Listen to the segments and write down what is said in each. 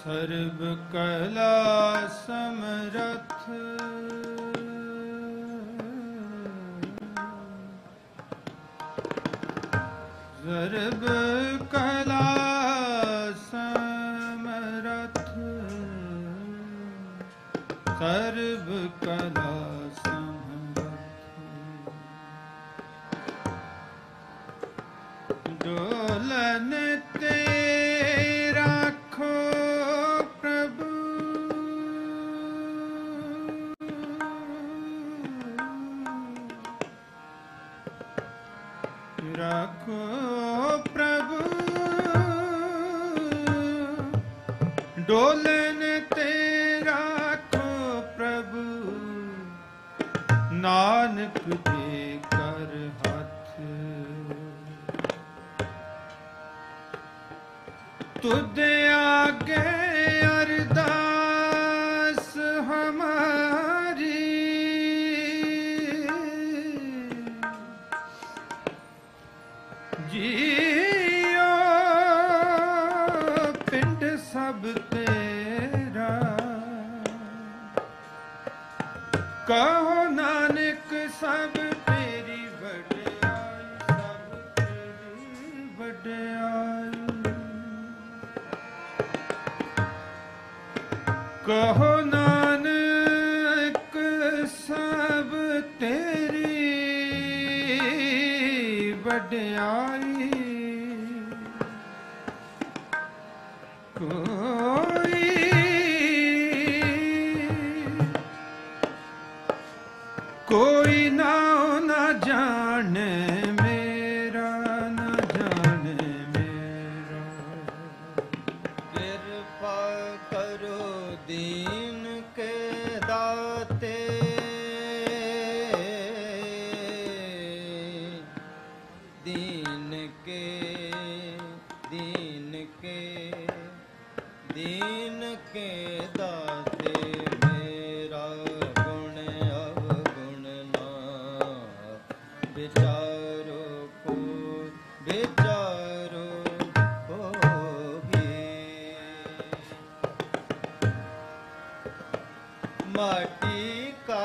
सर्व कला समरथ सर्व कला समरथ सर्व कला समरथ डोलन ते राखो प्रभु राखो प्रभु डोलन ते राखो प्रभु नानक दे कर हाथ तुद आगे अरदास हमारी जियो पिंड सब तेरा कहो नानक सब तेरी वड्याई सब तेरी वड्याई कहो नानक सब तेरी वड्याई कोई ना जाने मेरा ना जाने मेरा कृपा करो दीन के दाते दीन के दाते मेरा गुण अवगुण ना विचारो को विचारो होगी माटी का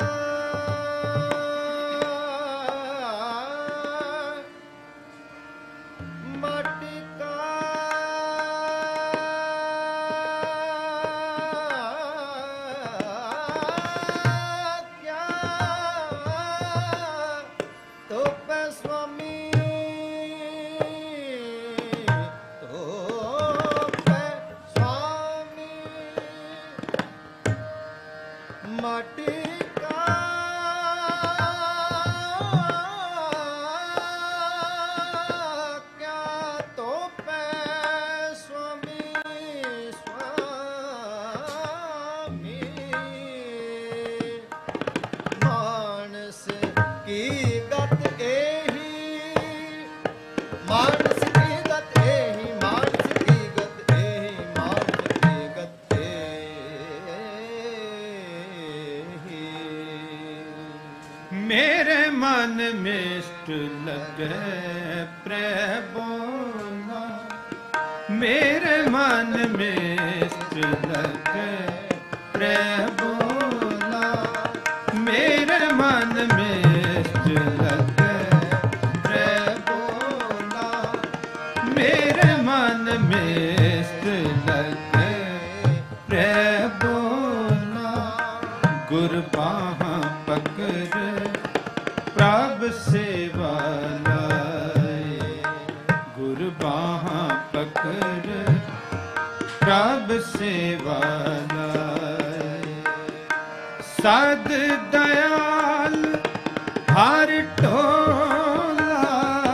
मेरे मन में इष्ट लगे प्रभु ना मेरे मन में इष्ट लगे प्रभु ना मेरे मन में इष्ट लगे प्रभु ना मेरे मन में इष्ट लगे प्रभु ना गुरबाहा पकड़ प्रभ सेवा लाए गुरबाहा पकड़ प्रभ सेवा लाए सद दयाल हर टोला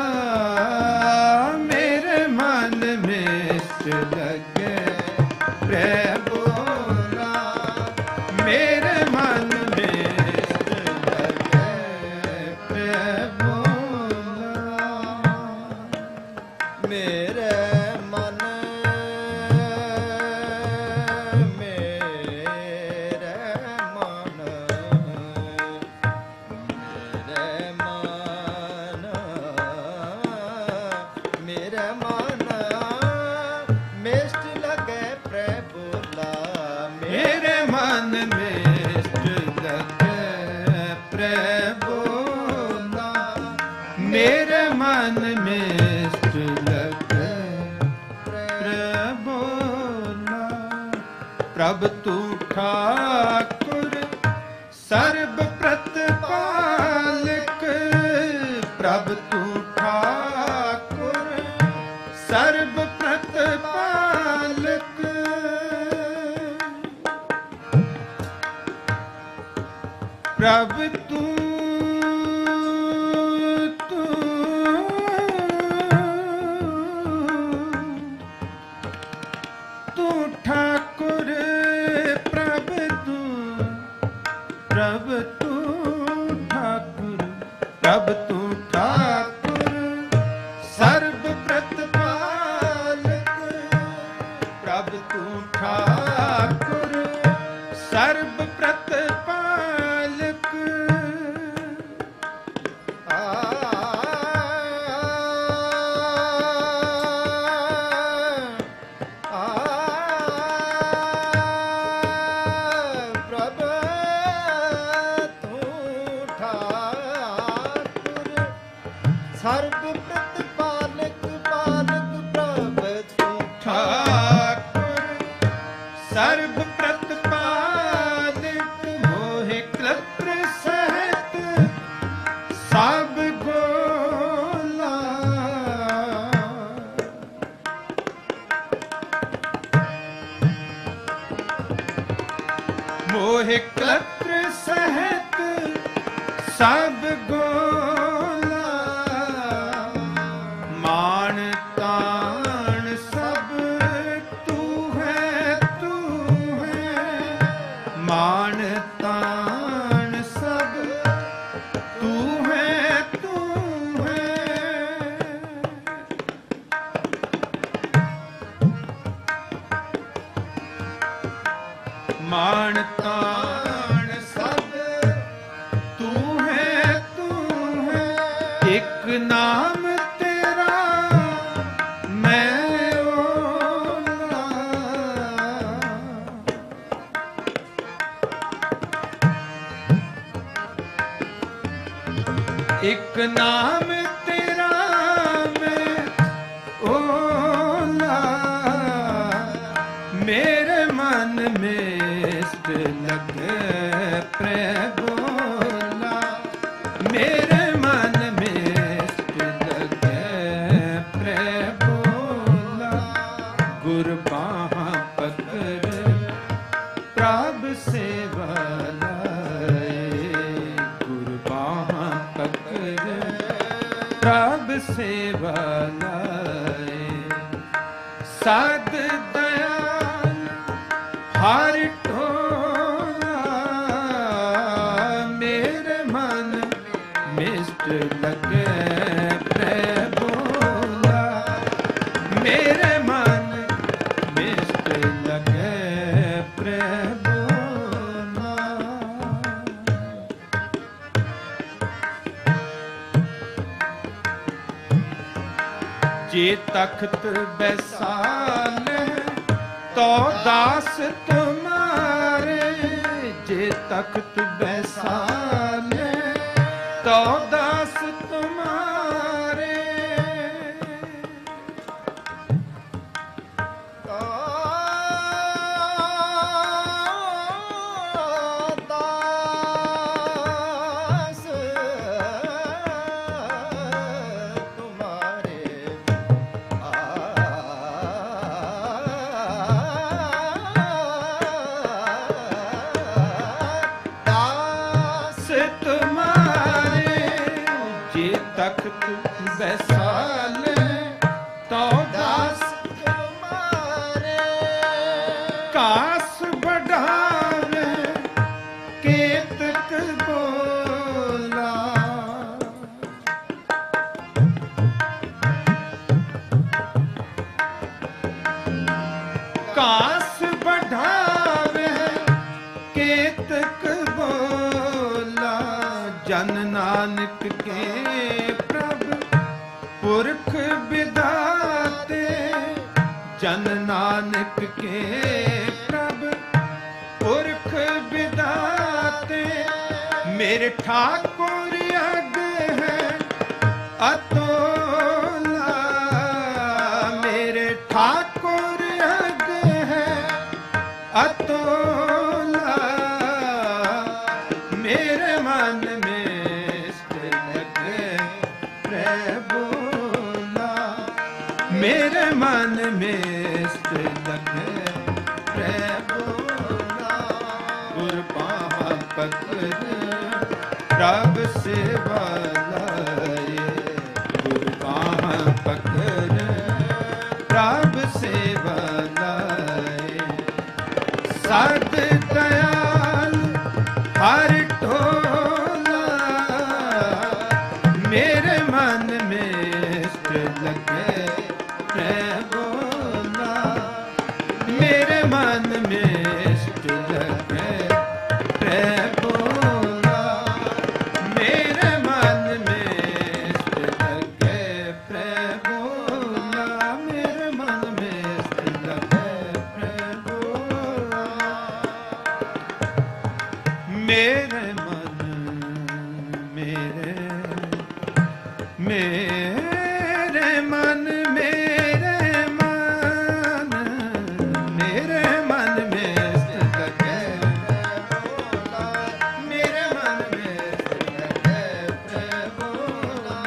मेरे मन में इष्ट लगे प्रभु ना मेरे मन में इष्ट लगे प्रभु ना मेरे मन मेरे मन मिष्ट लगे प्रभु प्रभ तू ठाकुर सर्ब प्रतिपालक, प्रभ तू ठाकुर सर्ब प्रतिपालक। प्रभ तू ठाकुर, प्रभ तू ठाकुर, प्रभ तू ठाकुर सर्व प्रतिपालक, प्रभ तू ठाकुर सर्व प्रतिपालक। सर्व प्रतिपालक पालक प्रभ तू ठाकुर सर्व प्रतिपालक, मोहे कृत्र सहित सब गोला। मोहे कृत्र सहित सब गोला, मान तान सब तू है, तू है मान तान सब तू है, तू है। मान तान सब तू है, तू है। एक नाम तेरा मैं ओला, एक नाम तेरा मैं ओला। मेरे मन में इष्ट लगे प्रभोला, मेरे मन में इष्ट लगे प्रभोला। गुर बाहाँ पकड़ प्रभ सेवा लाए, गुर बाहाँ पकड़ प्रभ सेवा लाए। साध दयाल हर टोला, मेरे मन मिष्ट लगे प्रभोला, मेरे मन मिष्ट लगे प्रभोला। जे तख्त बैसाले तो दास तुम्हारे, जे तख्त बैसाले तो दास तुम्हारे। दास तुम्हारे दास तुम्हारे, जे तख्त बैसाले तो दास तुम्हारे। कास बढ़ावे केतक बोला, कास बढ़ावे केतक बोला। जन नानक के प्रभु पुरख विधाते, जन नानक के प्रभु पुरख विधाते। मेरे ठाकुर आगे है अतोला, मेरे ठाकुर आगे है अतोला। मेरे मन में स्थित लगे प्रभु गुर पाहा पकड़ प्रभ सेवा लाए गुर पाहा पकड़ प्रभ सेवा लाए सद दयाल हर टोला मेरे मन में स्थित लगे बोला मेरे मन में स्थित लगे बोला मेरे मन में स्थित लगे बोला मेरे मन में स्थित लगे बोला मेरे मन मेरे मन मेरे मन में स्थित लगे बोला मेरे मन में स्थित लगे बोला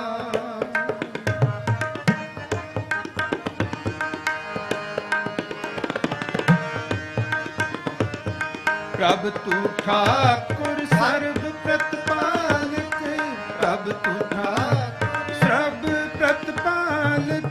प्रभ तू ठाकुर सर्व प्रतिपालक प्रभ तू ठाकुर सर्व प्रतिपालक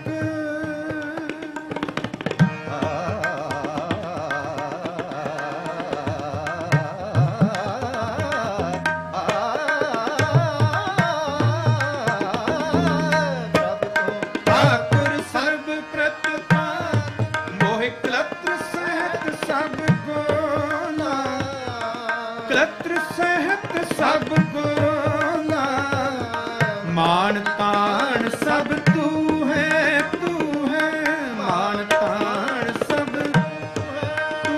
ठाकुर सर्व प्रतिपालक मोहि क्लत्र सहित सब गोला क्लत्र सहित सब गोला मान तान सब तू है मान तान सब तू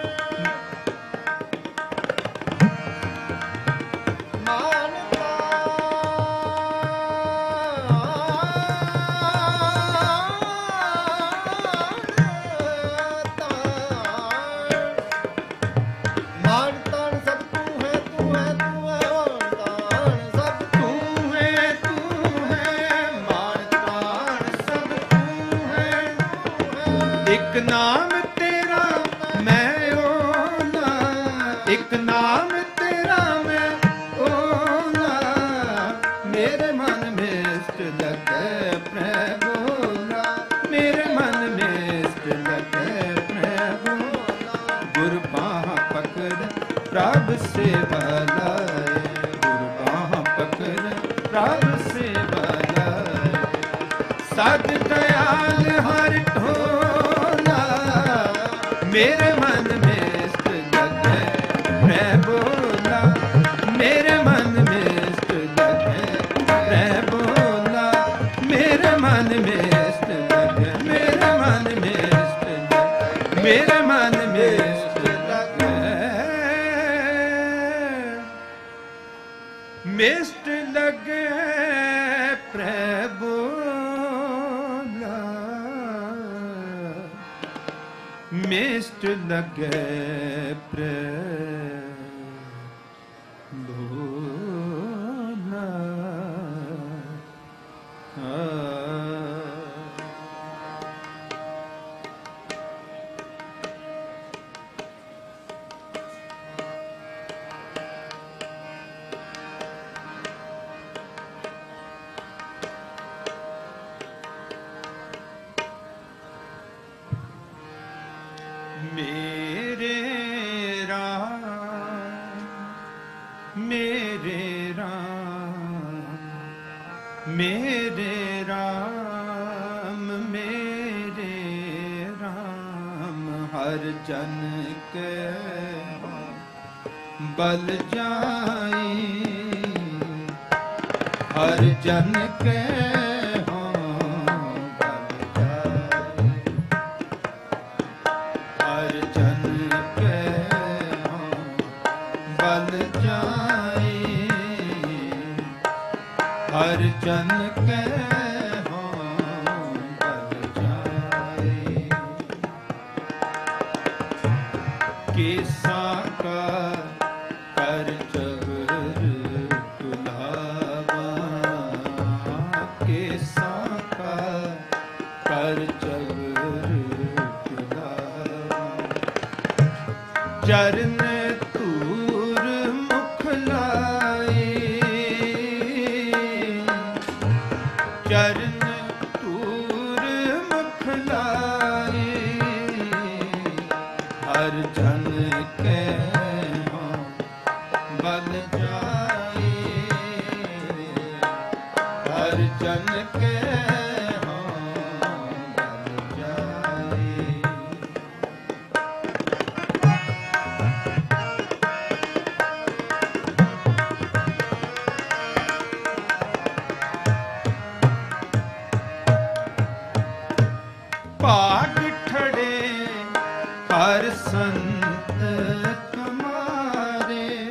एक नाम तेरा मैं ओला एक नाम तेरा मैं ओला मेरे मन में स्थित लगे प्रभुला मेरे मन में स्थित लगे प्रभुला गुर बाह पकड़ प्रभ सेवा लाए गुर बाह पकड़ प्रभ सेवा लाए सद दयाल हर ढोला मेरे मन में स्थित लगे प्रभुला मेरे मन में स्थित लगे प्रभुला मेरे मन में स्थित लगे मेरे मन में स्थित लगे मेरे मन में स्थित लगे मिष्ट लगे प्रभु मिष्ट लगे प्रभु मेरे राम मेरे राम मेरे राम मेरे राम हर जन के बल जाई हर जन के हर जन के हों बल जाए किसा का कर जबर तुलावा किसा का ਹਰ ਚਵਰ ਪਿਲਾਵਾ ਚਰਨ ਧੂਰ ਮੁਖ ਲਾਏ ਚਰਨ ਧੂਰ ਮੁਖ ਲਾਏ ਹਰ ਜਨ ਕੈ ਬਲ ਜਾਏ ਹਰ ਜਨ ਕੈ ਭਾਗ ਠੜੇ ਹਰ ਸੰਤ ਤੁਮਾਰੇ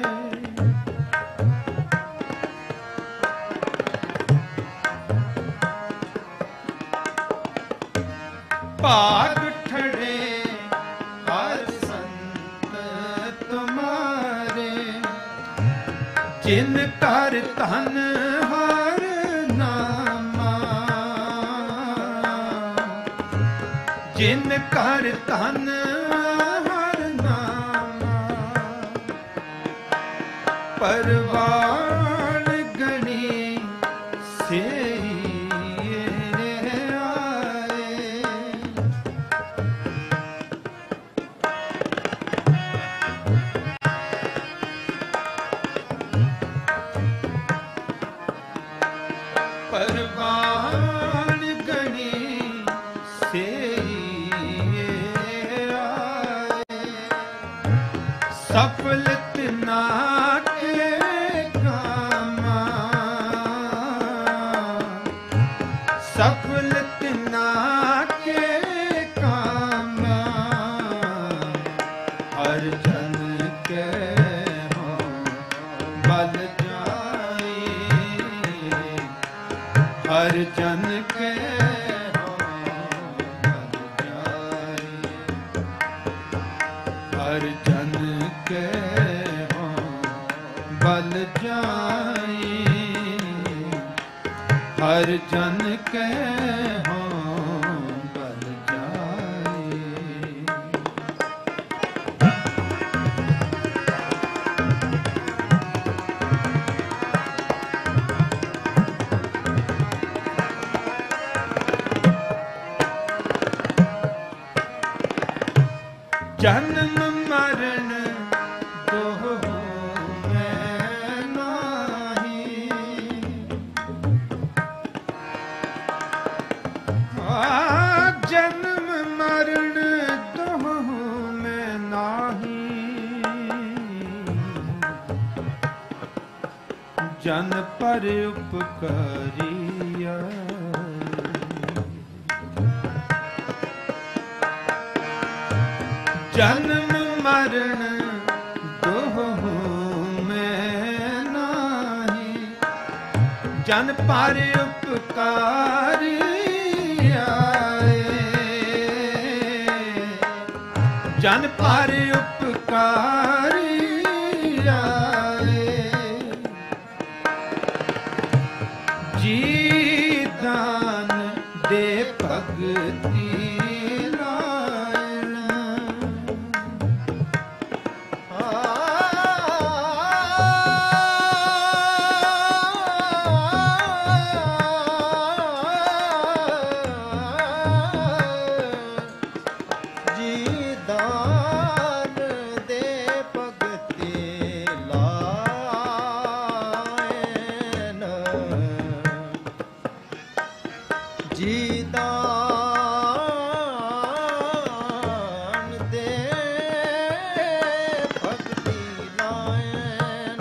ਭਾਗ ਠੜੇ ਹਰ ਸੰਤ ਤੁਮਾਰੇ ਜਿਨ ਕਰ ਧਨ ਹਰ ਨਾਮਾ ਜਿਨ ਕਰ ਧਨ ਹਰ ਨਾਮਾ ਪਰਵਾਨ ਗਣੀ ਸੇਈ ਆਏ ਪਰਵਾਨ ਗਣੀ ਸੇਈ ਆਏ ਸਫਲ ਤਿਨਾ ਕੇ ਕਾਮਾ ਸਫਲ ਤਿਨਾ ਕੇ ਕਾਮਾ ਹਰ ਜਨ ਕੈ ਹੋ ਬਲ ਜਾਏ ਹਰ ਜਨ ਕੈ ਹੋ ਬਲ ਜਾਏ ਹਰ ਜਨ ਕੈ ਹੋ ਬਲ ਜਾਏ ਹਰ ਜਨ ਕੈ ਹੋ ਬਲ ਜਾਏ ਜਨਮ ਮਰਨ ਦੋਹ ਮੈਂ ਨਾਹੀ ਜਨਮ ਮਰਨ ਦੋਹ ਮੈਂ ਨਾਹੀ ਜਨ ਪਰ ਉਪਕਾਰੀਆ ਜਨਮ ਮਰਨ ਦੋਹ ਮੈਂ ਨਾਹੀ ਜਨ ਪਰ ਉਪਕਾਰੀ ਆਏ ਜਨ ਪਰ ਉਪਕਾਰੀ ਆਏ ਜੀ ਦਾਨ ਦੇ ਭਗਤੀ ਜੀ ਦਾਨ ਦੇ ਭਗਤੀ ਲਾਇਨ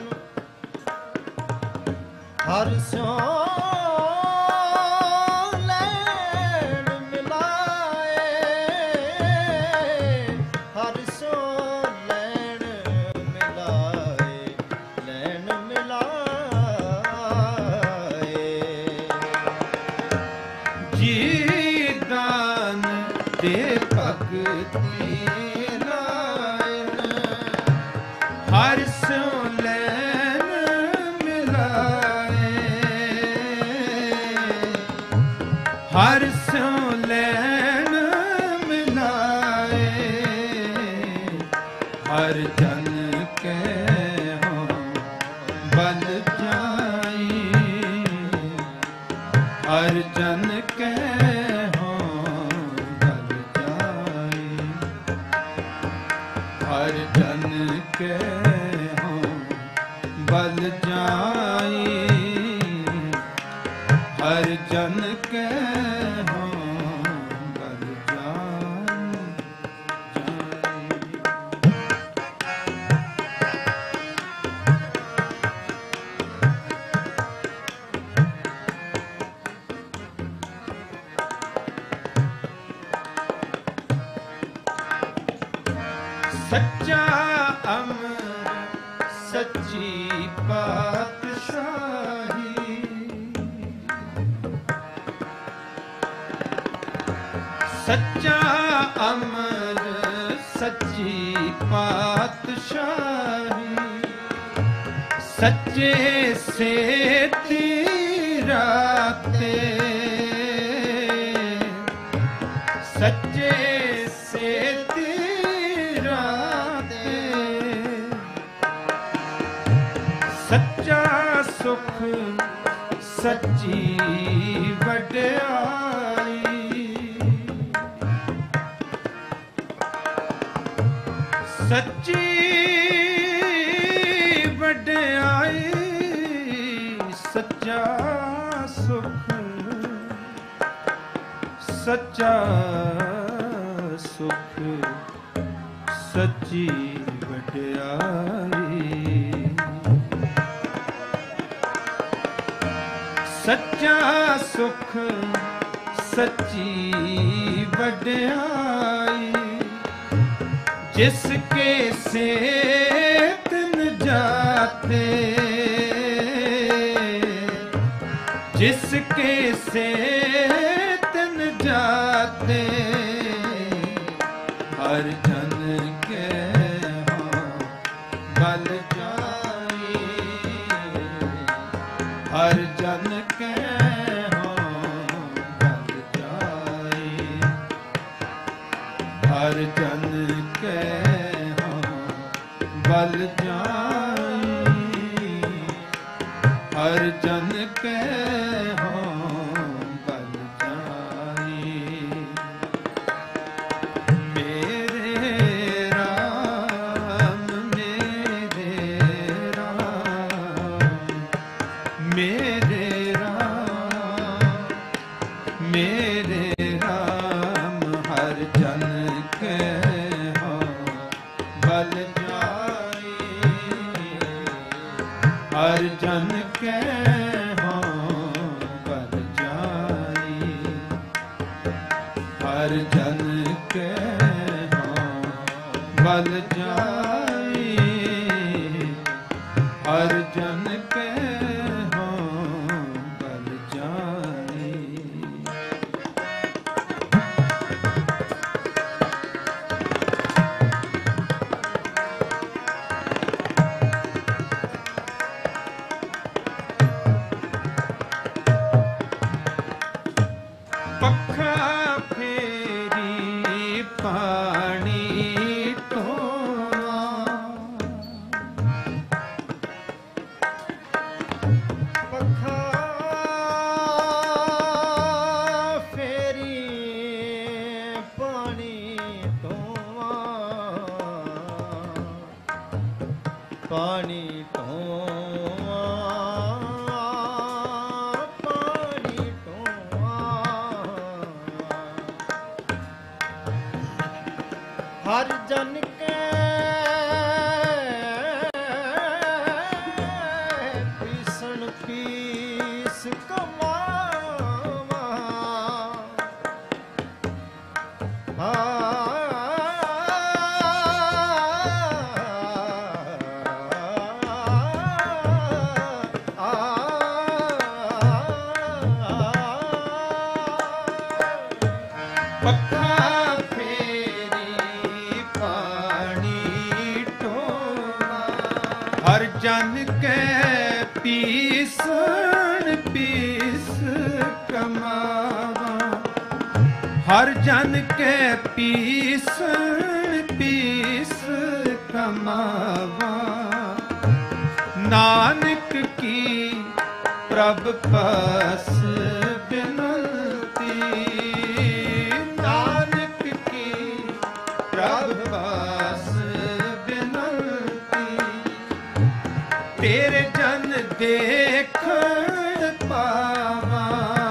ਹਰ ਸਿਉ ਲੈਣ ਮਿਲਾਏ ਹਰ ਸਿਉ ਲੈਣ ਮਿਲਾਏ ਲੈਣ ਮਿਲਾਏ ਜੀ ਦਾਨ ਦੇ ਭਗਤੀ ਲਾਇਨ ਹਰ ਸਿਉ ਲੈਣ ਮਿਲਾਏ ਹਰ ਸਿਉ ਲੈਣ ਸੱਚਾ ਅਮਰ ਸੱਚੀ ਪਾਤਸ਼ਾਹੀ, ਸੱਚਾ ਅਮਰ ਸੱਚੀ ਪਾਤਸ਼ਾਹੀ, ਸੱਚੇ ਸੇਤੀ ਰਾਤੇ, ਸੱਚੇ ਸੇਤੀ ਰਾਤੇ, ਸੱਚਾ ਸੁਖ ਸੱਚੀ ਵਡਿਆਈ, ਸੱਚੀ ਵਡਿਆਈ, ਸੱਚਾ ਸੁਖ ਸੱਚਾ ਸੁਖ ਸੱਚੀ ਵਡਿਆਈ, ਸੱਚਾ ਸੁਖ ਸੱਚੀ ਵਡਿਆਈ, ਜਿਸ ਕੇ ਸੇਤ ਨ ਜਾਤੇ, जिस के सेत न जाते, हर जन के हों बल जाई, हर जन के हों बल जाई, हर जन के हों बल जाई, हर जन के हर जन के हों बल जाई, हर जन के हों बल जाई, हर जन के हों बल जाई। पखा फेरी पानी ढोआ, पखा फेरी पानी ढोआ, पानी ढोआ, पानी ढोआ, हर जन के पीसण पीस कमावा, पखा फेरी पानी ढोआ, हर जन के पीसण पीस कमावा, हर जन के पीसण पीस कमावा, नानक की प्रभ पस बिनती, नानक की प्रभ पस बिनती, तेरे जन देखण पावा,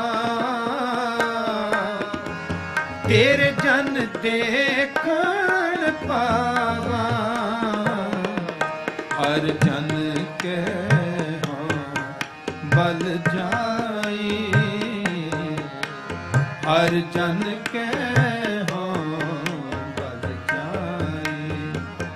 तेरे जन देखण पावा, हर जन के हों बल जाई, हर जन के हों बल जाई,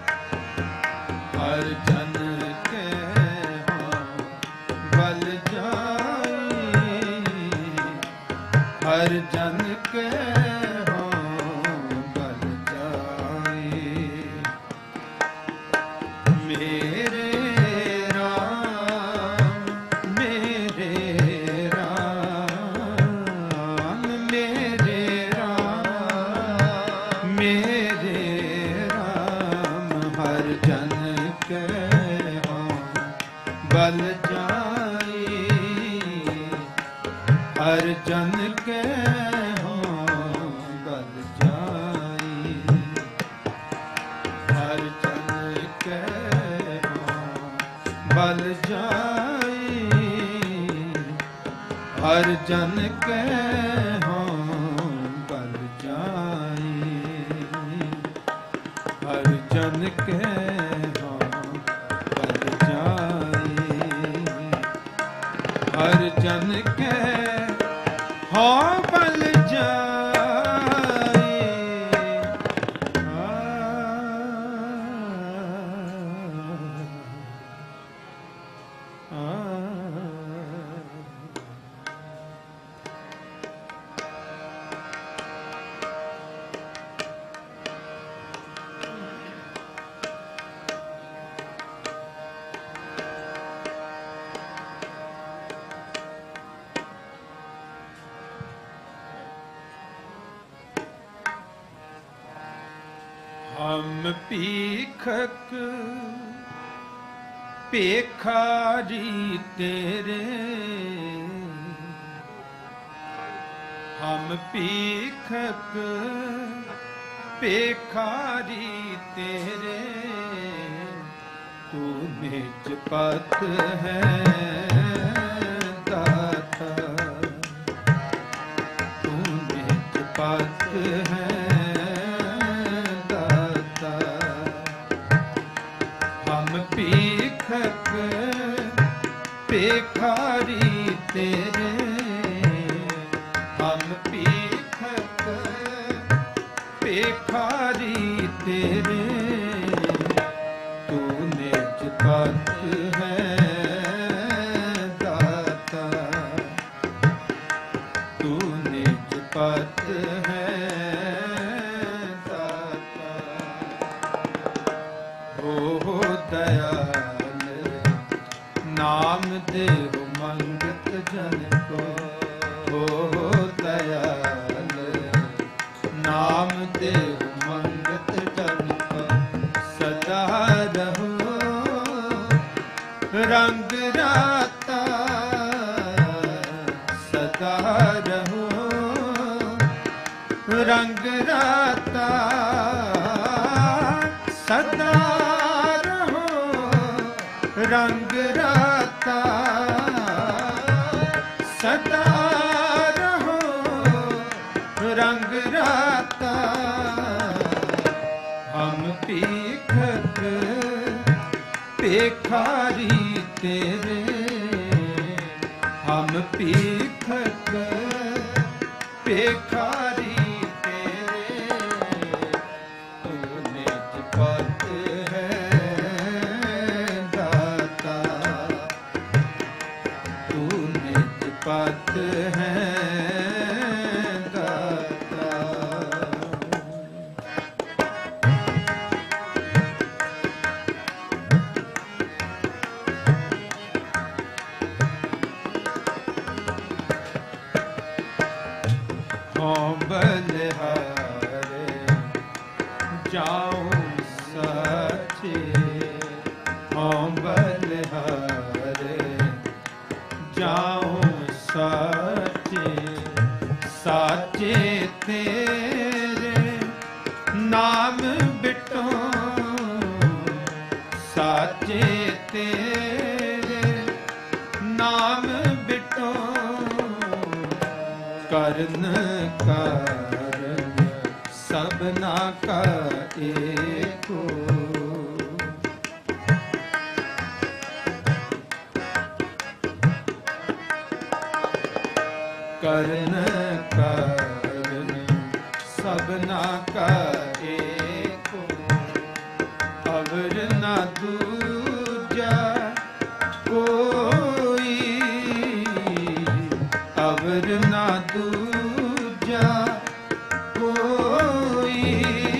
जन के हों बल जाई, हर जन के हों बल जाई, हर जन के हों बल जाई। हम पीखक पेखारी तेरे, हम पीखक पेखारी तेरे, तू निज पत है दाता, तू निज पत है पीखक पेखारी तेरे, हम पीखक पेखारी तेरे, तू निज पत है दाता, तू निज पत है दाता। हो दयाल नाम देव मंगत जन को, हो दयाल नाम देव मंगत जन को, सदा रहो रंग राता, सदा रहो रंग राता, सदा रंग राता, सदा रहो रंग राता। हम पीखक पेखारी तेरे, हम पीखक पेखारी तेरे, तू निज पत है पत है दाता। हों बलिहारे जाऊं साचे, हों बलिहारे जाऊं साचे, साचे तेरे नाम बिटो, साचे तेरे नाम बिटो, करन कारण सबना का एको, करन कारण सबना का एको, अवर न दूजा कोई, अवर न दूजा कोई,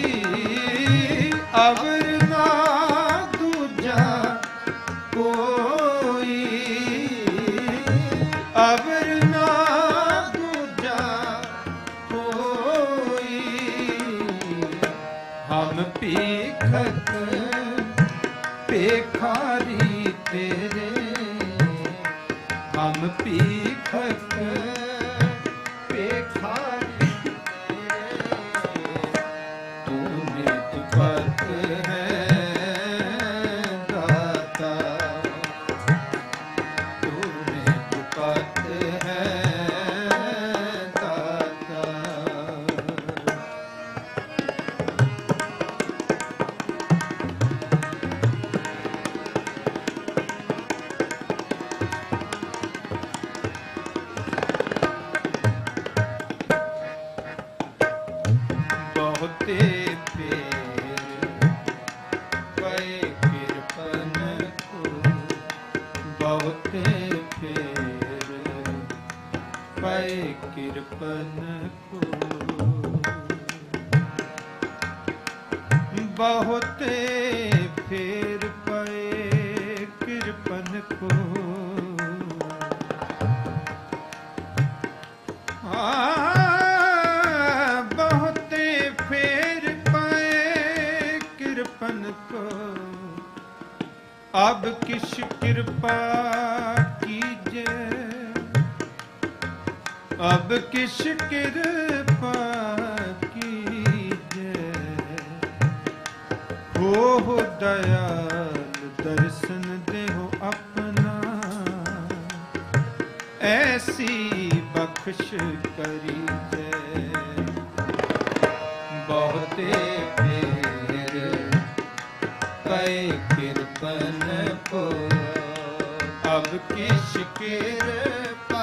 अवर न दूजा कोई, अवर हम पीखक पेखारी तेरे, हम पीखक पेखारी तेरे, तू निज पत है दाता, तू निज पत है बहुते फेर पए कृपन को। बहुते फेर पए कृपन को। अब किस कृपा कीजे, अब किस कृपा कीजे। हो दयाल दर्शन देहो अपना, ऐसी बख्श करी जय। बहुते फेर पए कृपन को। अब किस कृपा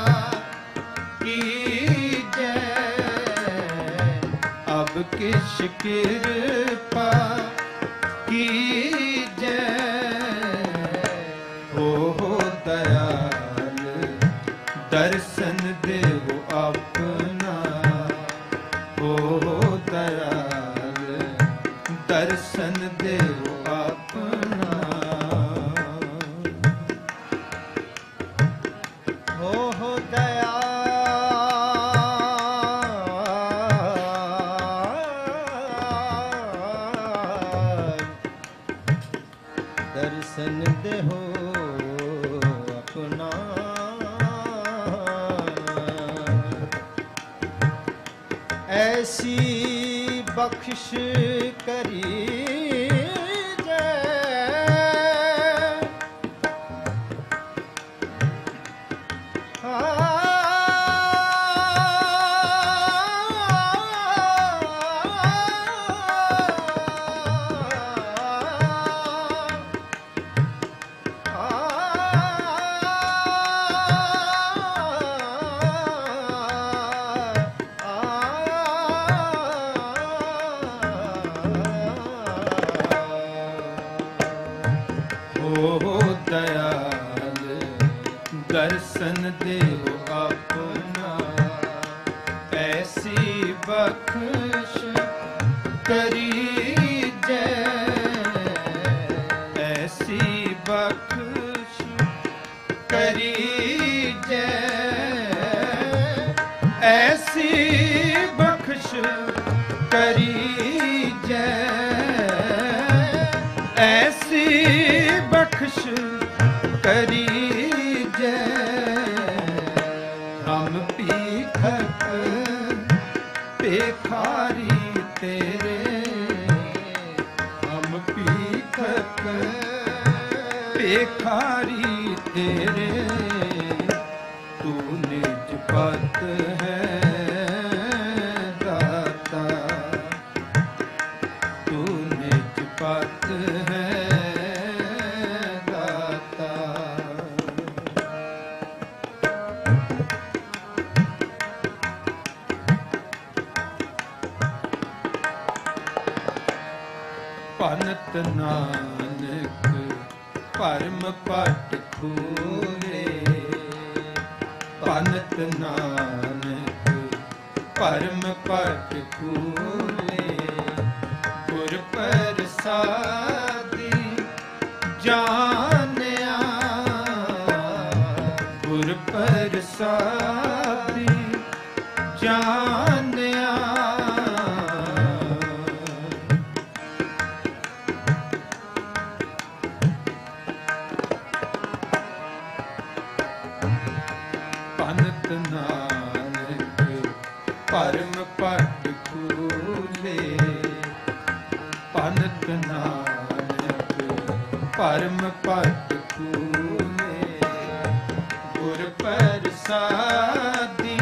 कीजे, अब किस कृपा कीजे। हो दयाल दर्शन देहो अपना, हो दयाल दर्शन देहो अपना। हो दयाल दर्शन देहो अपना। ऐसी बख्श करी दर्शन देहो अपना, ऐसी बख्श करी जय। ऐसी बख्श करी जय। ऐसी बख्श करी जय। ऐसी बख्श करी हम पीखक पेखारी तेरे, हम पीखक पेखारी तेरे। तू निज पत है दाता, तू निज पत है दाता। ਭਨਤ ਨਾਨਕ ਭਰਮ ਪਟ ਖੂਲੇ। ਭਨਤ ਨਾਨਕ ਭਰਮ ਪਟ ਖੂਲੇ। ਗੁਰ ਪ੍ਰਸਾਦੀ ਜਾਣਿਆ, ਗੁਰ ਪ੍ਰਸਾਦੀ ਜਾਣਿਆ। ਭਨਤ ਨਾਨਕ ਭਰਮ ਪਟ ਖੂਲੇ। ਭਨਤ ਨਾਨਕ ਭਰਮ ਪਟ ਖੂਲੇ। ਗੁਰ ਪ੍ਰਸਾਦੀ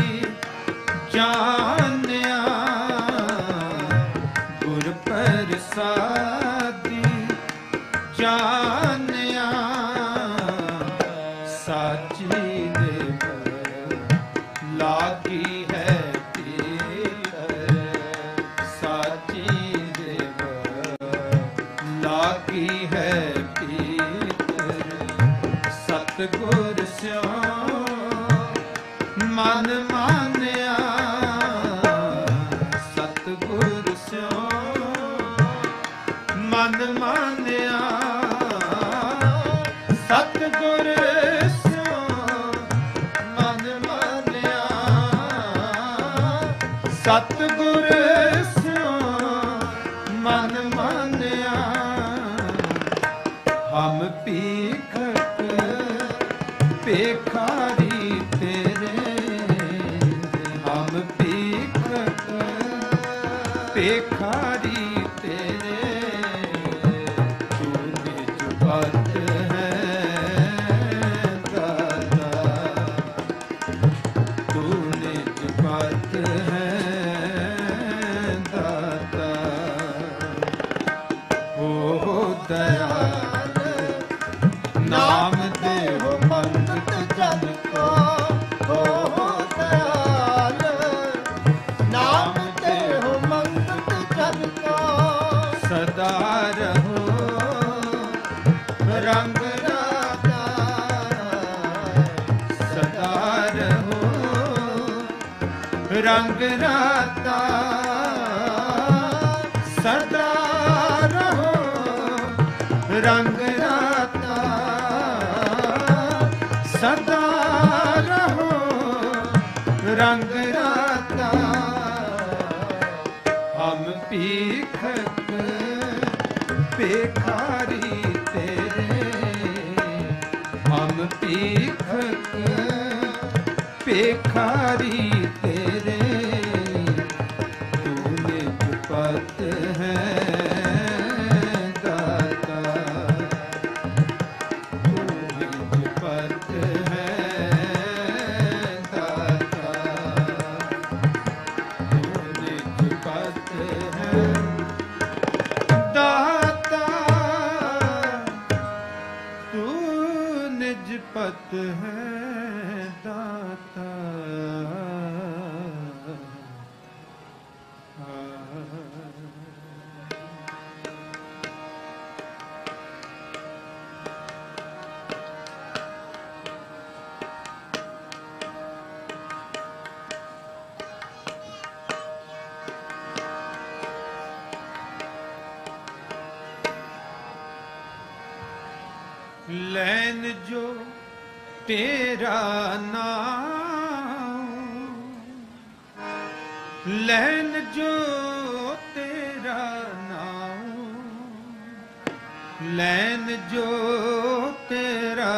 ਜਾਣਿਆ, ਗੁਰ ਪ੍ਰਸਾਦੀ ਜਾਣਿਆ। ਸਾਚੀ लागी है पीर, साची देव लागी है पीर। सतगुर स्यों मन मानिया, सतगुर स्यों ਮਨ ਮਾਨਿਆ ਸਤਿਗੁਰ ਸਿਉ ਮਨ ਮਾਨਿਆ ਸਤਿਗੁਰ ਸਿਉ ਮਨ ਮਾਨਿਆ ਹਮ ਭੀਖਕ ਭੇਖਾਰੀ ਤੇਰੇ ਹਮ ਭੀਖਕ ਭੇਖਾਰੀ ਤੇਰੇ ਤੂੰ ਨਿਜ ਪਤ ਹੈ ਦਾਤਾ ਤੂੰ ਨਿਜ ਪਤ ਹੈ ਦਾਤਾ ਹੋ ਦਇਆਲ ਨਾਮ ਦੇਵ ਮੰਗਤ ਜਨ ਕੋ ਹੋ ਦਇਆਲ ਨਾਮ ਦੇਵ ਮੰਗਤ ਜਨ ਕੋ ਸਦਾ ਰਹੋ ਰੰਗ ਰਾਤਾ ਸਦਾ ਰਹੋ ਰੰਗ ਰਾਤਾ ਸਦਾ ਰਹੋ ਰੰਗ ਰਾਤਾ ਸਦਾ ਰਹੋ ਰੰਗ ਰਾਤਾ ਹਮ ਭੀਖਕ ਭੇਖਾਰੀ ਤੇਰੇ ਹਮ ਭੀਖਕ ਭੇਖਾਰੀ ਤੇਰੇ ਤੂੰ ਨਿਜ ਪਤ ਹੈ ਦਾਤਾ ਤੂੰ ਨਿਜ ਪਤ ਹੈ ਦਾਤਾ ਤੂੰ ਨਿਜ ਪਤ ਹੈ ਦਾਤਾ ਤੂੰ ਨਿਜ ਪਤ ਹੈ ਦਾਤਾ ਲੈਨ ਜੋ ਤੇਰਾ ਨਾਮ ਲੈਨ ਜੋ ਤੇਰਾ ਨਾਮ ਲੈਨ ਜੋ ਤੇਰਾ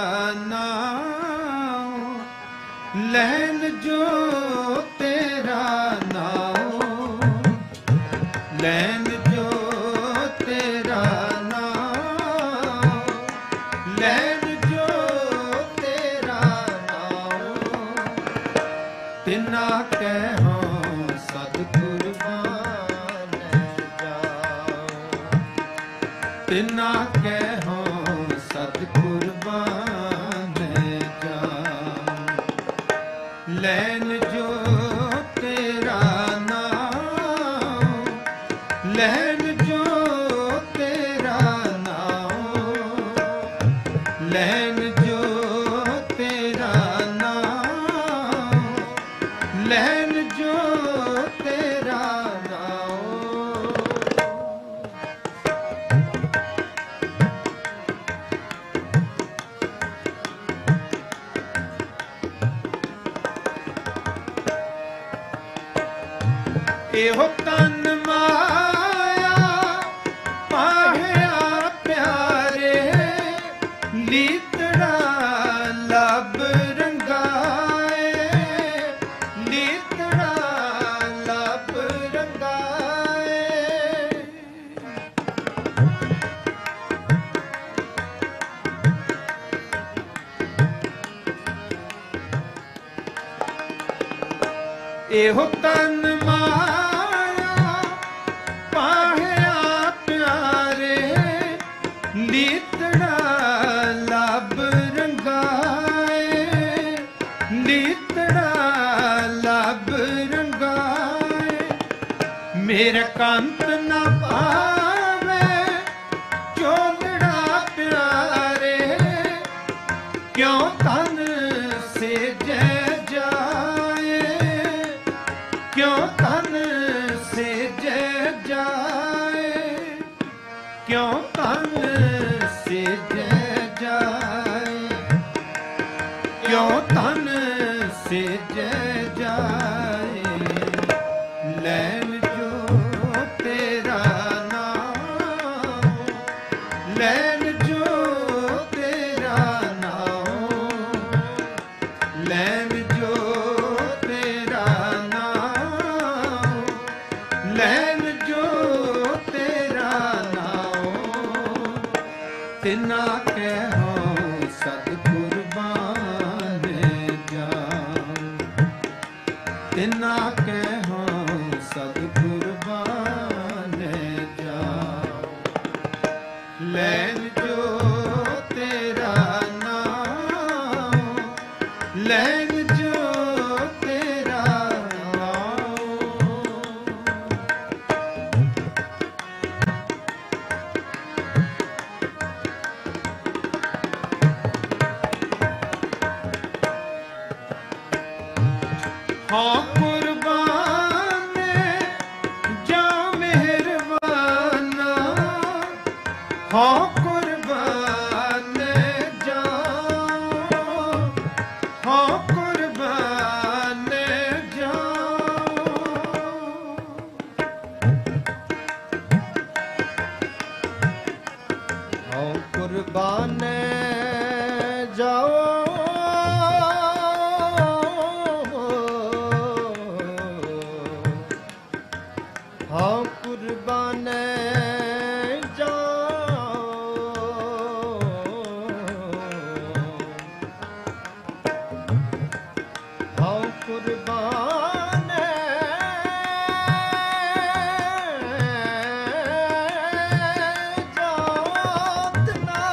ਨਾਮ ਲੈਨ ਜੋ ਤੇਰਾ ਨਾਮ ਲੈਨ ਜੋ ਤੇਰਾ ਲੈਨ ਜੋ ਤੇਰਾ ਨਾਮ ਤਿਨਾ ਕਹਿਓ ਸਤਿਗੁਰ ਬਾਣੈ ਜਾਓ ਤਿਨਾ ਕਹਿਓ ਸਤਿਗੁਰ ਬਾਣੈ ਜਾਓ ਲੈਨ ਜੋ ਤੇਰਾ ਨਾਮ ਲੈਨ ਜੋ ਤੇਰਾ ਲੈਨ ਜੋ ਤੇਰਾ ਨਾਮ ਲੈਨ ਜੋ ਤੇਰਾ ਨਾਮ ਇਹੋ ਤਨ ਮਾਇਆ ਪਾਹਿਆ ਪਿਆਰੇ ਲੀਤੜਾ ਲੱਭ ਰੰਗਾਏ ਲੀਤੜਾ ਲੱਭ ਰੰਗਾਏ ਇਹੋ ਤਨ ਮਾਇਆ ਪਾਹਿਆ ਪਿਆਰੇ ਲੀਤੜਾ ਲੱਭ ਰੰਗਾਏ ਲੀਤੜਾ ਲੱਭ ਰੰਗਾਏ ਮੇਰੇ ਕੰਤ ਨਾ ਪਾਵੇ ਚੋਲੜਾ ਪਿਆਰੇ ਕਿਉਂ ਤਨ ਸੇਜੈ ਜਾਏ ਕਿਉਂ ਤਨ ਸੇਜੈ ਜਾਏ क्यों तन सिजै जाए, क्यों तन सिजै जाए, लैन जो तेरा नाम, लैन जो तेरा नाम, लैन जो तेरा नाम, लैन जो तेरा नाम, तिना कहो सद कुर्बान जाऊं, तिना कहो सद कुर्बान जाऊं, लैन जो तेरा नाम, लैन जो तेरा नाम। हाँ कुर्बान जा मेहरबाना, हाँ कुर्बान जा, हाँ कुर्बान जा, आओ कुर्बान जाओ, हाँ कुर्बान जाओ, हाँ कुर्बान जात ना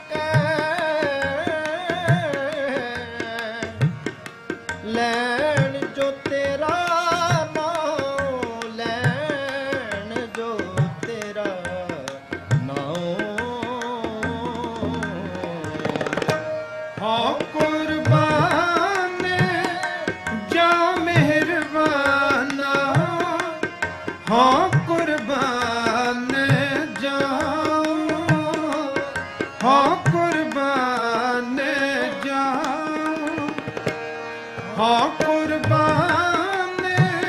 लैन जो तेरा नाम, लैन जो तेरा नाम। हाँ कुर्बान जा मेहरबाना, हाँ कुर्बान जा, हाँ कुर्बान जा, हाँ कुर्बान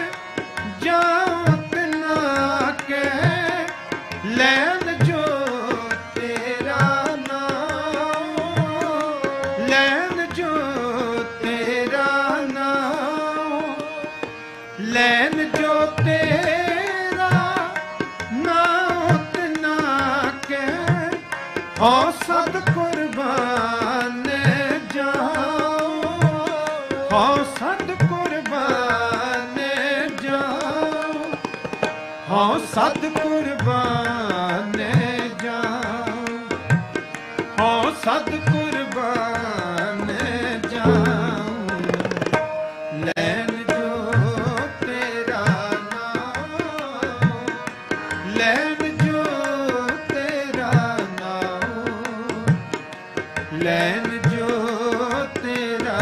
जात ना के, लैन जो तेरा नाम, लैन जो तेरा नाम, लैन जो तेरा नाम ना के, हाँ सद कुर्बान जाऊं, हाँ सद कुर्बान जाऊं, हाँ सद कुर्बान जाऊं, हाँ सद कुर्बान जाऊं, लैन जो तेरा नाम, लैन जो तेरा नाम, लैन जो तेरा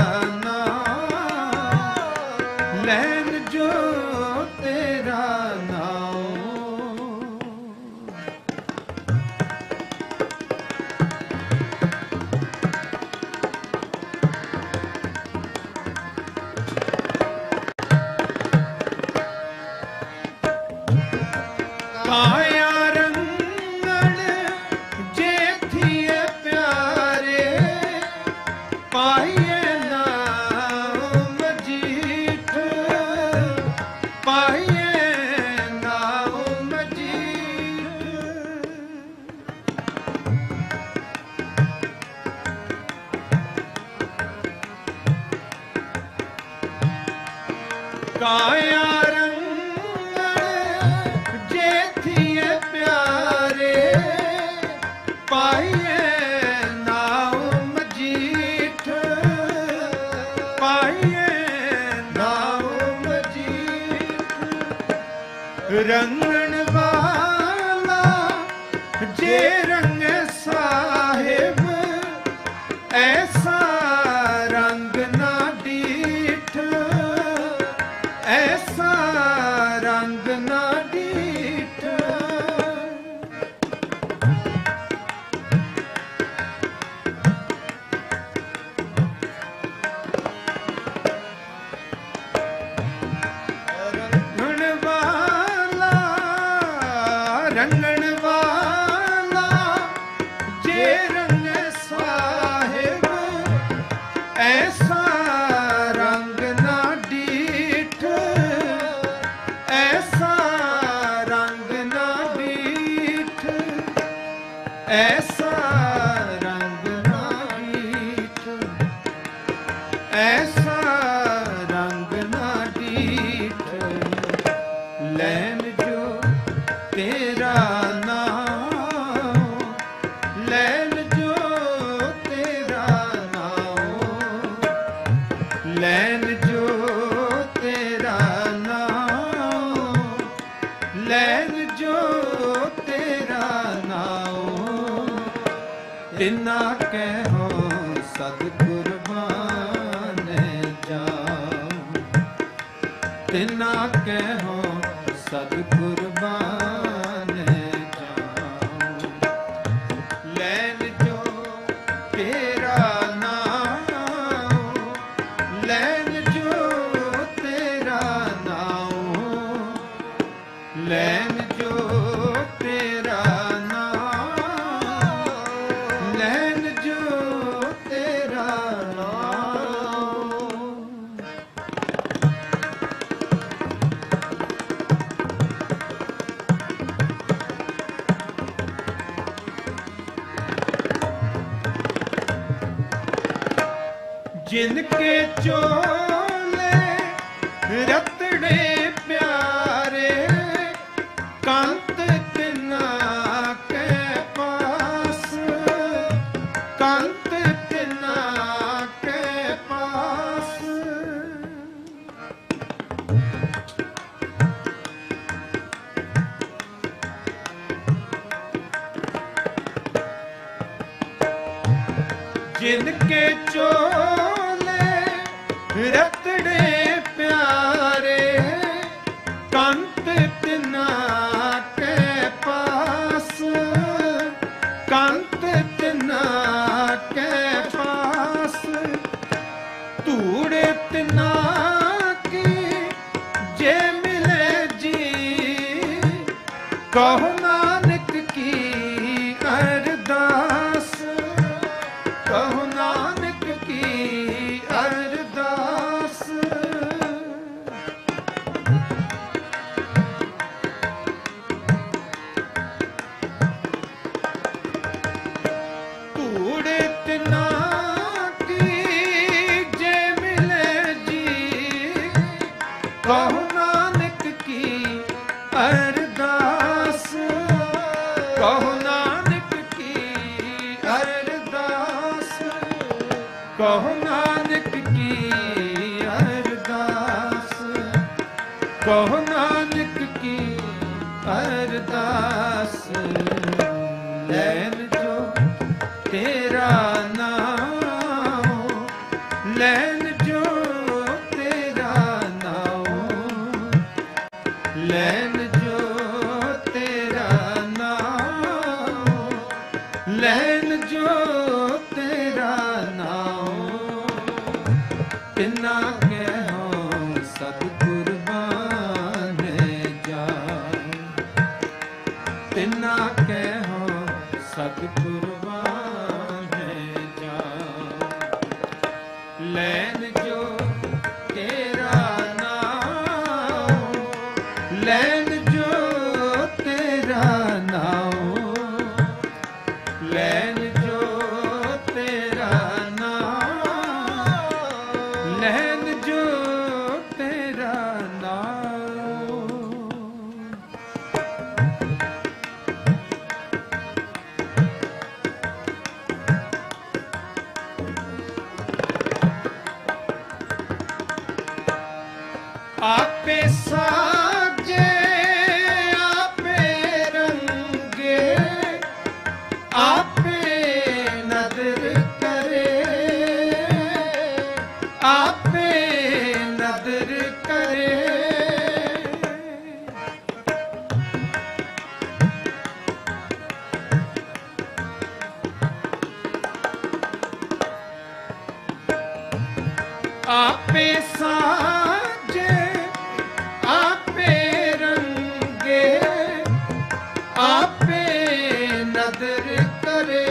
नाम, लैन जो तेरा नाम। काया रंगण जे थिए प्यारे, पाइए नाम जीठ, पाइए नाम जीठ। काया जे थिए प्यारे, पाइए नाम जीठ, पाइए नाम जीठ। रंगण वाला जे रंग साहिब, ऐसा रंग ना डीठ, ऐसा रंग ना डीठ। ਰੰਗਣ ਵਾਲਾ ਜੇ ਰੰਗ ਸਾਹਿਬ ਐਸਾ ਰੰਗ ਨਾ ਡੀਠ, ਐਸਾ ਰੰਗ ਨਾ ਡੀਠ, ਐਸਾ ਰੰਗ ਨਾ ਡੀਠ, ਐਸਾ ਰੰਗ ਨਾ ਡੀਠ, ਲੈਣ ਜੋ ਤੇਰਾ ਨਾਮ, ਲੈਣ ਜੋ ਤੇਰਾ ਨਾਮ, ਲੈਣ ਜੋ ਤੇਰਾ ਨਾਮ, ਲੈਣ ਜੋ ਤੇਰਾ ਨਾਮ, ਤਿਨਾ ਕਹਿਓ ਸਤਿਗੁਰ ਬਾਨੈ ਜਾਉ, ਤਿਨਾ ਕਹਿਓ ਸਤਿਗੁਰ ਬਾਨੈ ਜਾਉ, ਲੈਣ ਜੋ ਤੇਰਾ ਨਾਮ, ਲੈਣ ਜੋ ਤੇਰਾ ਨਾਮ, ਲੈਣ ਜੋ ਤੇਰਾ ਨਾਮ, ਲੈਣ ਜੋ ਤੇਰਾ ਨਾਮ। जिनके चोले रतड़े प्यारे, कंत तिना के पास, कंत तिना के पास, जिनके चोले रतड़े प्यारे, कंत तिना के पास, कंत तिना के पास, धूड़े तिना की जे मिले जी, कहो नानक की अरदास, कहो नानक की अरदास। धूड़े तिना की जे मिले जी, कहो नानक की अरदास, कहो नानक की अरदास, कहो नानक की अरदास, कहो नानक की अरदास, लैन जो तेरा नाम, लैन जो तेरा नाम, लैन जो तेरा नाम, लैन जो तेरा नाम, तिना कहो सतिगुर बानੈ ਜਾਉ, तिना कहो सतिगुर बानੈ ਜਾਉ, लैन जो तेरा नाम, लैन जो तेरा नाम, लैन जो तेरा नाम, लैन जो तेरा नाम। आपे नदर करे,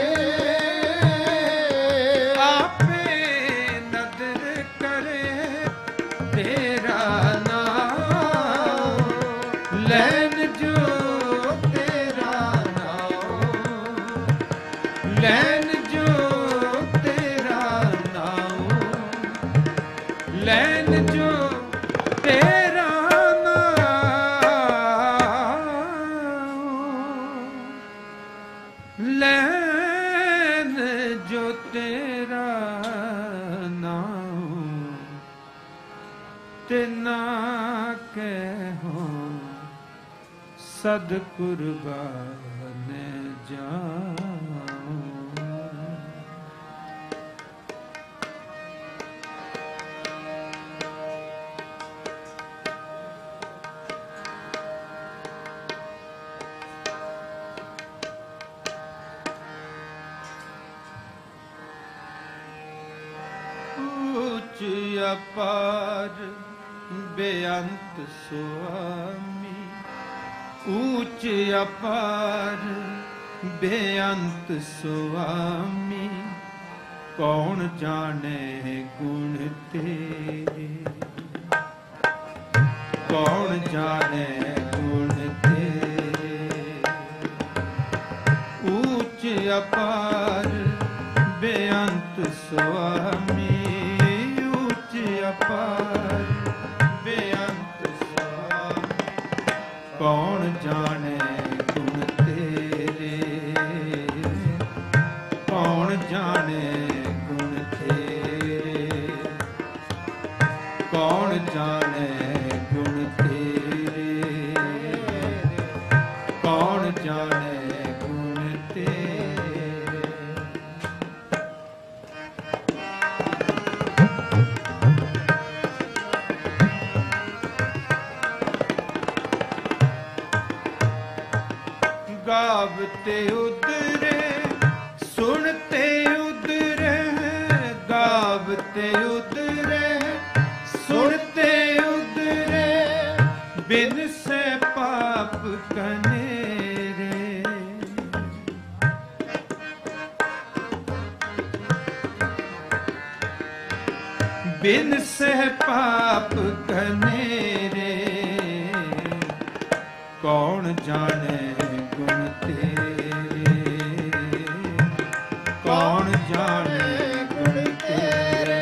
आपे नदर करे, तेरा नाम लैन जो तेरा नाम, लैन जो तेरा नाम, लैन जो तेरा लैन जो तेरा नाम, तिना कहो सद कुर्बान जाऊं। ऊंच अपार बेअंत स्वामी, ऊंच अपार बेअंत स्वामी, कौन जाने गुण तेरे, कौन जाने गुण तेरे। ऊंच अपार बेअंत स्वामी, ऊंच अपार बेअंत स्वामी, कौन जाने गुण तेरे, कौन जाने गुण तेरे, कौन जाने गुण तेरे, कौन जाने गुण तेरे। गावते उदरे सुनते उदरे, गावते उदरे सुनते उदरे, बिन से पाप कनेरे, बिन से पाप कनेरे, कौन जाने गुण तेरे, कौन जाने गुण तेरे,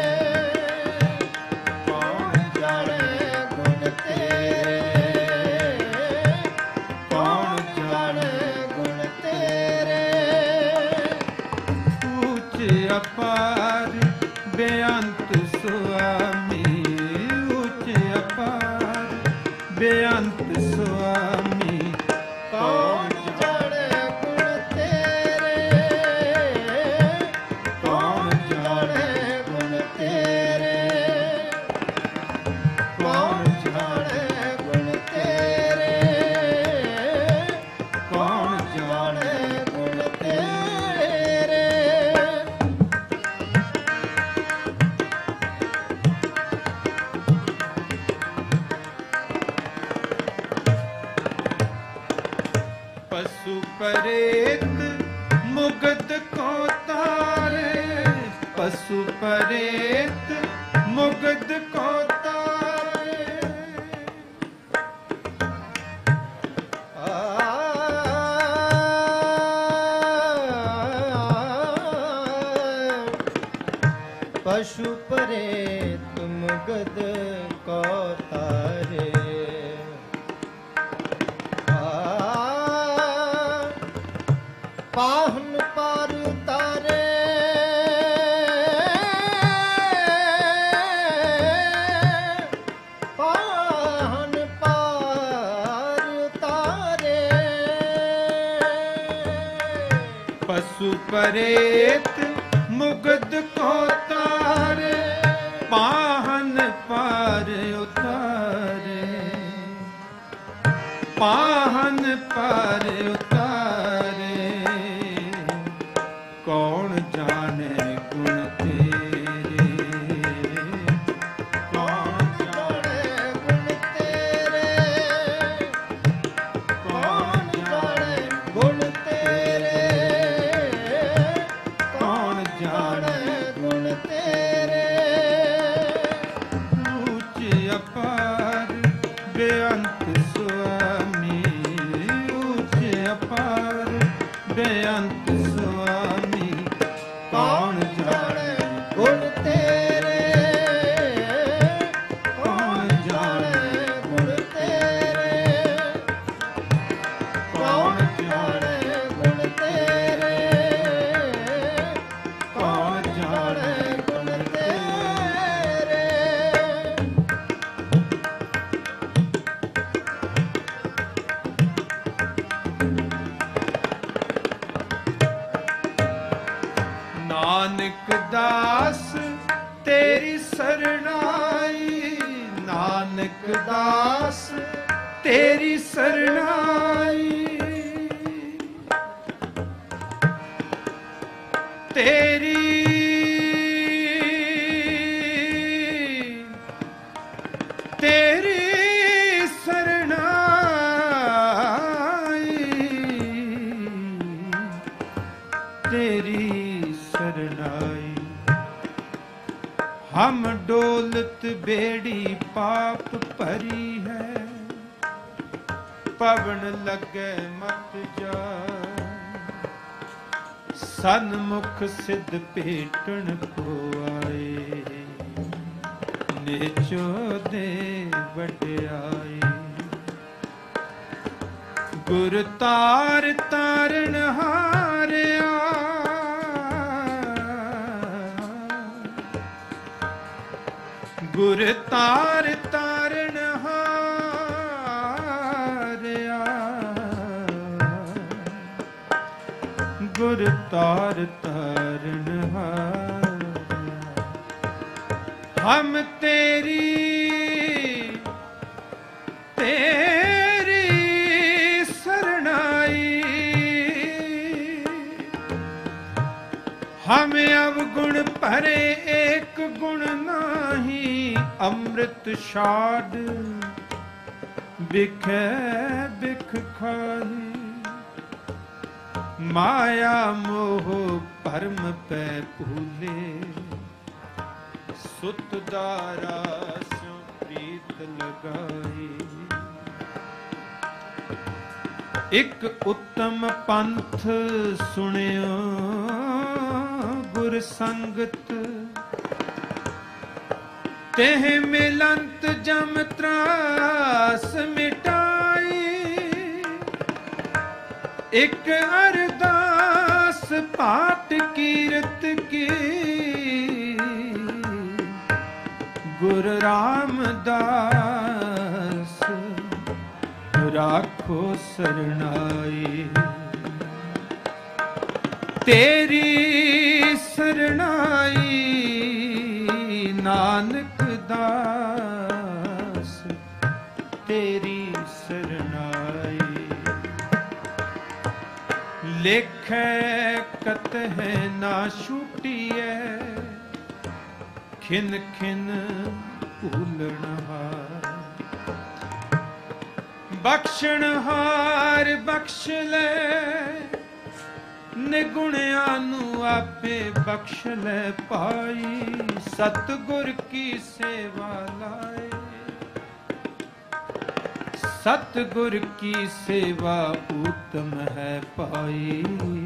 कौन जाने गुण तेरे, कौन जाने गुण तेरे। ऊंच अपार बेअंत स्वामी, ऊंच अपार बेअंत स्वामी, कौन जाने गुण तेरे, कौन जाने गुण तेरे, कौन जाने गुण तेरे, कौन जाने गुण तेरे। पशु परेत मुगद को तारे, पशु परेत मुगद को तारे। पशु परेत मुगद को तारे, पाहन पार तारे, पाहन पार तारे। पशु परेत मुगद को तारे, पाहन पार उतारे, पाहन पार उतारे। कौन जाने गुण तेरे, कौन जाने गुण तेरे, कौन जाने ਅਪਾਰ ਬੇਅੰਤ ਸੁਆਮੀ ਕੌਣ ਜਾਣੇ ਗੁਣ ਤੇਰੇ, ਕੌਣ ਜਾਣੇ ਗੁਣ ਤੇਰੇ, ਕੌਣ ਜਾਣੇ ਗੁਣ ਤੇਰੇ, ਕੌਣ ਜਾਣੇ ਗੁਣ ਤੇਰੇ। ਨਾਨਕ ਦਾਸ ਤੇਰੀ ਸਰਣਾਈ, ਨਾਨਕ ਦਾਸ ਤੇਰੀ ਸਰਣਾਈ, ਤੇਰੀ ਤੇਰੀ ਸਰਣਾਈ, ਤੇਰੀ ਸਰਣਾਈ। ਹਮ ਡੋਲਤ ਬੇੜੀ ਪਾਪ ਭਰੀ ਹੈ, ਪਵਨ ਲੱਗੇ ਮਤ ਜਾ, ਸਨਮੁਖ ਸਿੱਧ ਭੇਟਣ ਕੋ ਆਏ, ਨੇਚੋ ਦੇ ਵਡਿਆਈ। ਗੁਰ ਤਾਰ ਤਾਰਨ ਹਾਰਿਆ, ਗੁਰ ਤਾਰ ਤਾਰਨ ਹਾਰਿਆ, ਗੁਰ ਤਾਰ ਤਾਰਨ ਹਾਰਿਆ। ਹਮ ਤੇਰੀ ਤੇਰੀ ਸਰਣਾਈ, ਹਮ ਅਵਗੁਣ ਭਰੇ ਏਕ ਗੁਣ ਨਾਹੀ, ਅੰਮ੍ਰਿਤ ਛਾੜ ਬਿਖੈ ਬਿਖ ਖਾਹੀ। ਮਾਇਆ ਮੋਹ ਭਰਮ ਪੈ ਭੂਲੇ, ਸੁਤ ਦਾਰਾ ਸਿਉ ਪ੍ਰੀਤ ਲਗਾਈ। ਇਕ ਉੱਤਮ ਪੰਥ ਸੁਣਿਓ ਗੁਰ ਸੰਗਤ, ਤਹਿ ਮਿਲੰਤ ਜਮ ਤਰਾਸ ਮਿਟਾਈ। ਇਕ ਅਰਦਾਸ ਪਾਠ ਕੀਰਤ ਕੀ, ਗੁਰ ਰਾਮਦਾਸ ਰਾਖੋ ਸਰਣਾਈ। ਤੇਰੀ ਸਰਣਾਈ ਨਾਨਕ ਦਾਸ, ਤੇਰੀ ਸਰਣਾਈ। ਲੇਖੈ ਕਤਹਿ ਨਾ ਛੂਟੀਐ, ਖਿਨ ਖਿਨ ਭੂਲਣਹਾਰ। ਬਖਸ਼ਣਹਾਰ ਬਖਸ਼ ਲੈ, ਨਿਗੁਣਿਆਂ ਨੂੰ ਆਪੇ ਬਖਸ਼ ਲੈ ਪਾਈ। ਸਤਿਗੁਰ ਕੀ ਸੇਵਾ ਲਾਏ, ਸਤਿਗੁਰ ਕੀ ਸੇਵਾ ਉਤਮ ਹੈ ਪਾਈ।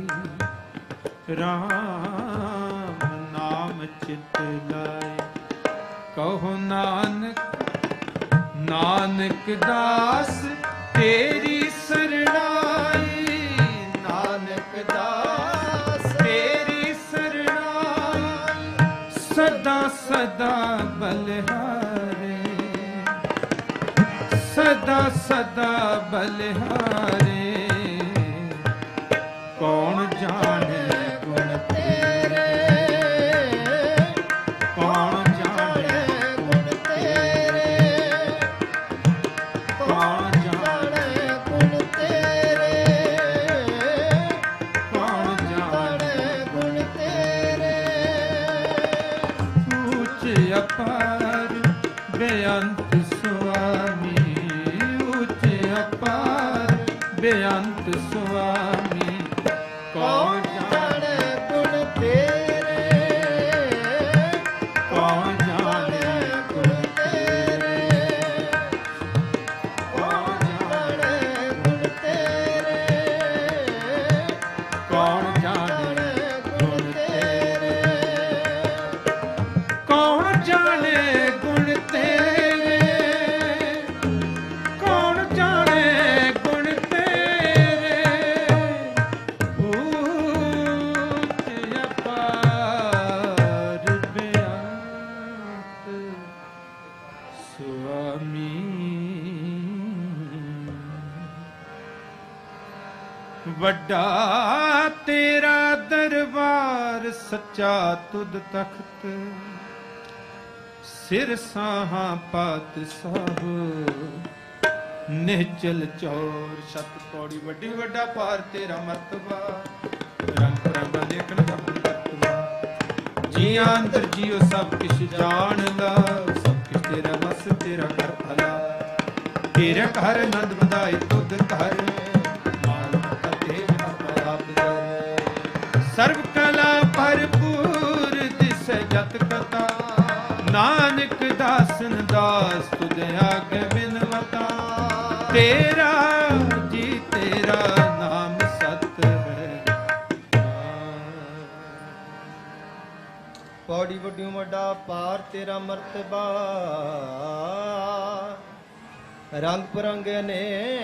ਰਾਮ ਨਾਮ ਚਿਤ ਲਾਏ, ਕਹੋ ਨਾਨਕ ਨਾਨਕ ਦਾਸ ਤੇਰੀ ਸਰਣਾਈ। ਨਾਨਕ ਦਾਸ ਤੇਰੀ ਸਰਣਾਈ, ਸਦਾ ਸਦਾ ਬਲਿਹਾਰੇ, ਸਦਾ ਸਦਾ ਬਲਿਹਾਰੇ। ਕੌਣ ਜਾਣੇ ਗੁਣ ਤੇਰੇ, ਕੌਣ ਜਾਣੇ ਗੁਣ ਤੇਰੇ, ਕੌਣ ਜਾਣੇ ਗੁਣ ਤੇਰੇ, ਕੌਣ ਜਾਣੇ ਗੁਣ ਤੇਰੇ। ਉੱਚ ਅਪਾਰ ਬੇਅੰਤ ਸੁਆਮੀ, ਉੱਚ ਅਪਾਰ ਬੇਅੰਤ ਸੁਆਮੀ। ਕੌਣ ਜਾਣੇ ਗੁਣ ਤੇਰੇ, ਕੌਣ ਜਾਣੇ ਗੁਣ ਤੇਰੇ, ਕੌਣ ਜਾਣੇ ਗੁਣ ਤੇਰੇ, ਵੱਡਾ ਤੇਰਾ ਦਰਬਾਰ ਸੱਚਾ ਤੁਧ ਤਖਤ ਸਿਰ ਸਾਹਾਂ ਪਾਤ ਸਾਹਿਬ ਨਿਹਚਲ ਚੌਰ ਛਤ ਪੌੜੀ ਵੱਡੀ ਵੱਡਾ ਪਾਰ ਤੇਰਾ ਮਰਤਬਾ ਰੰਗ ਰੰਗਾ ਦੇਖਣ ਦਾ ਮਰਤਬਾ ਜੀਆਂ ਅੰਦਰ ਜੀਓ ਸਭ ਕਿਛ ਜਾਣ ਲਾ ਸਭ ਕਿਛ ਤੇਰਾ ਵਸ ਤੇਰਾ ਘਰ ਭਲਾ ਤੇਰੇ ਘਰ ਆਨੰਦ ਵਧਾਈ ਤੁਧ ਘਰ ਸਰਬ ਕਲਾ ਭਰਪੂਰ ਦਿਸੈ ਜਤ ਕਥਾ ਨਾਨਕ ਦਾਸਨ ਦਾਸ ਤੁਧ ਆਗੇ ਬਿਨਵਤਾ ਤੇਰਾ ਜੀ ਤੇਰਾ ਨਾਮ ਸਤ ਹੈ। ਪੌੜੀ ਵੱਡਿਓ ਵੱਡਾ ਪਾਰ ਤੇਰਾ ਮਰਤਬਾ ਰੰਗ ਪਰੰਗ ਅਨੇਕ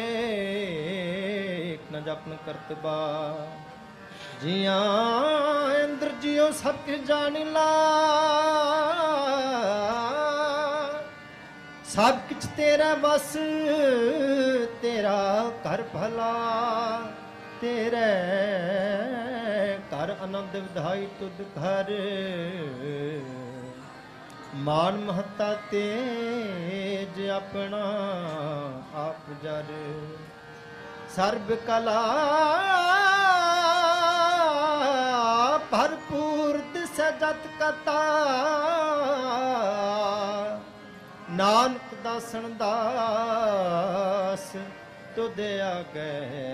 ਨ ਜਪਨ ਕਰਤਬਾ ਜੀਆਂ ਅੰਦਰ ਜਿਉ ਸਭ ਕਿਛ ਜਾਣ ਲਾ ਸਭ ਕਿਛ ਤੇਰਾ ਬਸ ਤੇਰਾ ਘਰ ਭਲਾ ਤੇਰੇ ਘਰ ਆਨੰਦ ਵਿਧਾਈ ਤੁਧ ਘਰ ਮਾਨ ਮਹੱਤਾ ਤੇਜ ਆਪਣਾ ਆਪ ਜਰ ਸਰਬ ਕਲਾ ਭਰਪੂਰ ਦਿਸੈ ਜਤ ਕਥਾ ਨਾਨਕ ਦਾਸਨ ਦਾਸ ਤੁਧ ਆਗੇ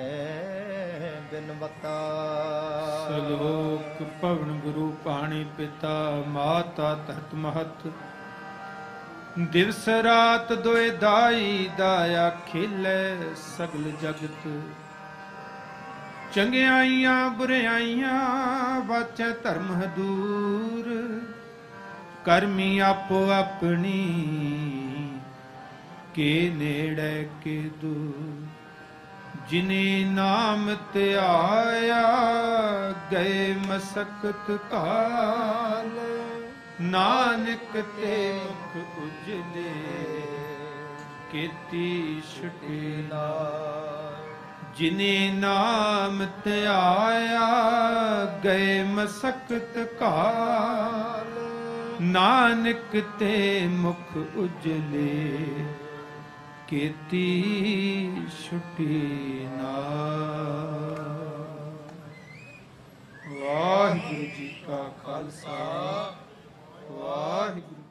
ਬਿਨਵਤਾ ਸਲੋਕ ਭਵਨ ਗੁਰੂ ਪਾਣੀ ਪਿਤਾ ਮਾਤਾ ਧਰਤ ਮਹਤ ਦਿਵਸ ਰਾਤ ਦੋਇ ਦਾਈ ਦਾਇਆ ਖਿਲੇ ਸਗਲ ਜਗਤ ਚੰਗਿਆਈਆਂ ਬੁਰਿਆਈਆਂ ਵਾਚੈ ਧਰਮ ਹਦੂਰ ਕਰਮੀ ਆਪੋ ਆਪਣੀ ਕੇ ਨੇੜੇ ਕੇ ਦੂਰ ਜਿਨੇ ਨਾਮ ਤੇ ਆਇਆ ਗਏ ਮਸਕਤ ਕਾਲ ਨਾਨਕ ਤੇ ਮੁਖ ਉਜਲੇ ਕੀਤੀ ਛੁਟੇ ਨਾਲ ਜਿਨੇ ਨਾਮ ਤੇ ਆਇਆ ਗਏ ਮਸਕਤ ਕਾਲ ਨਾਨਕ ਤੇ ਮੁਖ ਉਜਲੇ ਕੀਤੀ ਛੁਟੀ ਨਾਲ। ਵਾਹਿਗੁਰੂ ਜੀ ਕਾ ਖਾਲਸਾ ਵਾਹਿਗੁਰੂ